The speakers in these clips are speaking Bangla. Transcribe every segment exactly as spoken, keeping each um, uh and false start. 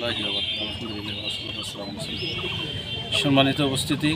রহমতুল্লাহি ওয়া বারাকাতুহু। সম্মানিত উপস্থিতি,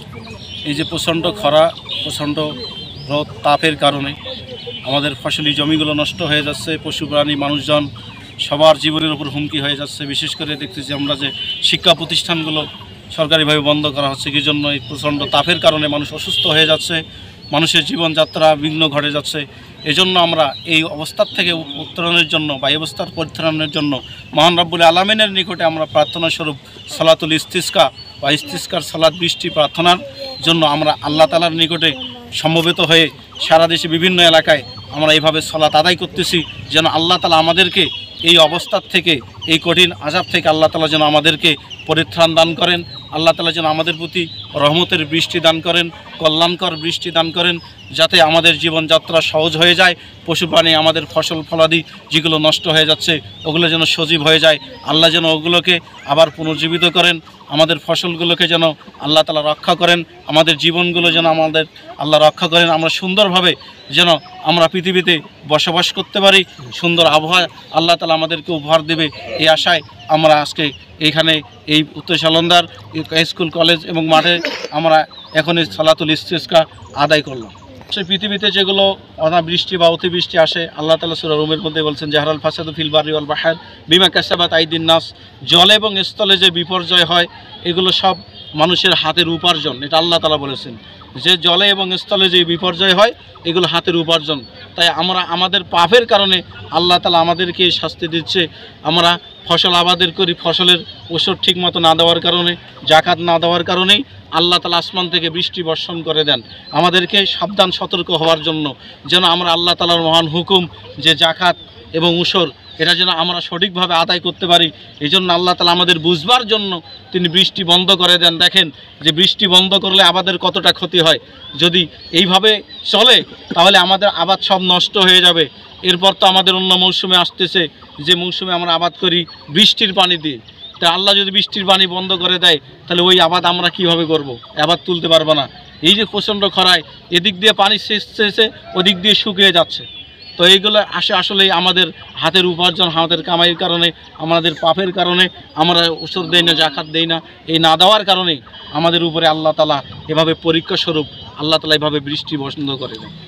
এই যে প্রচণ্ড খরা, প্রচণ্ড রোদ তাপের কারণে আমাদের ফসলি জমিগুলো নষ্ট হয়ে যাচ্ছে, পশু প্রাণী মানুষজন সবার জীবনের উপর হুমকি হয়ে যাচ্ছে। বিশেষ করে দেখতেছি আমরা যে শিক্ষা প্রতিষ্ঠানগুলো সরকারিভাবে বন্ধ করা হচ্ছে, কি জন্য? এই প্রচণ্ড তাপের কারণে মানুষ অসুস্থ হয়ে যাচ্ছে, মানুষের জীবনযাত্রা বিঘ্ন ঘটে যাচ্ছে। এজন্য আমরা এই অবস্থার থেকে উত্তরণের জন্য বা এই অবস্থার পরিত্রাণের জন্য মহান রব্বুল আলামিনের নিকটে আমরা প্রার্থনা স্বরূপ সালাতুল ইস্তিসকা বা ইস্তিসকার সালাত বৃষ্টি প্রার্থনার জন্য আমরা আল্লাহ তাআলার নিকটে সমবেত হয়ে সারা দেশে বিভিন্ন এলাকায় আমরা এইভাবে সালাত আদায় করতেছি, যেন আল্লাহ তাআলা আমাদেরকে এই অবস্থার থেকে, এই কঠিন আযাব থেকে আল্লাহ তাআলা যেন আমাদেরকে পরিত্রাণ দান করেন। আল্লাহ তাআলা যেন আমাদের প্রতি রহমতের বৃষ্টি দান করেন, কল্যাণকর বৃষ্টি দান করেন, যাতে আমাদের জীবনযাত্রা সহজ হয়ে যায়। পশু প্রাণী, আমাদের ফসল ফলাদি যেগুলো নষ্ট হয়ে যাচ্ছে ওগুলো যেন সজীব হয়ে যায়। আল্লাহ যেন ওগুলোকে আবার পুনর্জীবিত করেন, আমাদের ফসলগুলোকে যেন আল্লাহ তাআলা রক্ষা করেন, আমাদের জীবনগুলো যেন আমাদের আল্লাহ রক্ষা করেন। আমরা সুন্দরভাবে যেন আমরা পৃথিবীতে বসবাস করতে পারি, সুন্দর আবহাওয়া আল্লাহ তাআলা আমাদেরকে উপহার দেবে, এই আশায় আমরা আজকে এইখানে এই উত্তর সালন্দার স্কুল কলেজ এবং মাঠে আমরা এখন এই সালাতুল ইস্তিসকা আদায় করলাম। সেই পৃথিবীতে যেগুলো অনাবৃষ্টি বা অতিবৃষ্টি আসে, আল্লাহ তাআলা সূরা রুমের মধ্যে বলছেন, জাহরাল ফাসাদু ফিল বাররি ওয়াল বাহর বিমা কাসাবাত আইদিন নাস। জলে এবং স্থলে যে বিপর্যয় হয় এগুলো সব মানুষের হাতের উপার্জন, এটা আল্লাহ তাআলা বলেছেন যে জলে এবং স্থলে যে বিপর্যয় হয় এগুলো হাতের উপার্জন। তাই আমরা আমাদের পাপের কারণে আল্লাহ তাআলা আমাদেরকে শাস্তি দিচ্ছে। আমরা ফসল আবাদের করি, ফসলের ওষুধ ঠিকমতো না দেওয়ার কারণে, জাকাত না দেওয়ার কারণেই আল্লাহ তাআলা আসমান থেকে বৃষ্টি বর্ষণ করে দেন। আমাদেরকে সাবধান সতর্ক হওয়ার জন্য, যেন আমরা আল্লাহ তাআলার মহান হুকুম যে জাকাত এবং উসর, এটা যেন আমরা সঠিকভাবে আদায় করতে পারি। এই জন্য আল্লাহ তাআলা আমাদের বুঝবার জন্য তিনি বৃষ্টি বন্ধ করে দেন। দেখেন যে বৃষ্টি বন্ধ করলে আমাদের কতটা ক্ষতি হয়। যদি এইভাবে চলে তাহলে আমাদের আবাদ সব নষ্ট হয়ে যাবে। এরপর তো আমাদের অন্য মৌসুমে আসতেছে, যে মৌসুমে আমরা আবাদ করি বৃষ্টির পানি দিয়ে। তা আল্লাহ যদি বৃষ্টির পানি বন্ধ করে দেয় তাহলে ওই আবাদ আমরা কীভাবে করব? আবাদ তুলতে পারবো না। এই যে প্রচণ্ড খরায় এদিক দিয়ে পানি শেষছে, ওদিক দিয়ে শুকিয়ে যাচ্ছে। তো এইগুলো আসে আসলেই আমাদের হাতের উপার্জন, হাতের কামাইয়ের কারণে, আমাদের পাপের কারণে আমরা ওষুধ দেই না, জাকাত দেই না। এই না দেওয়ার কারণেই আমাদের উপরে আল্লাহ তাআলা এভাবে পরীক্ষা স্বরূপ আল্লাহ তাআলা এভাবে বৃষ্টি বন্ধ করে দেয়।